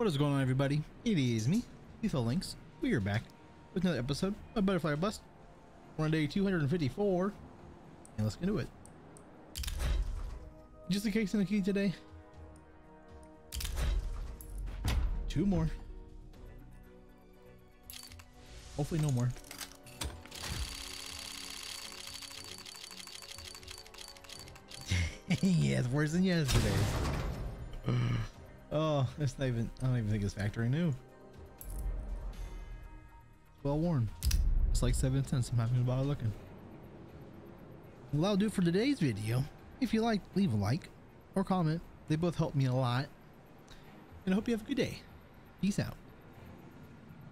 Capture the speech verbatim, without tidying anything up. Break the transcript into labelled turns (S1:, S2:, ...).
S1: What is going on, everybody? It is me, Lethal Links. We are back with another episode of Butterfly or Bust. We're on day two hundred fifty-four, and let's get into it. Just a case in the key today. Two more. Hopefully no more. Yeah, it's worse than yesterday. Oh, it's not even, I don't even think it's factory new. Well worn. It's like seven cents. I'm having to bother looking. Well, that'll do it for today's video. If you like, leave a like or comment. They both help me a lot. And I hope you have a good day. Peace out.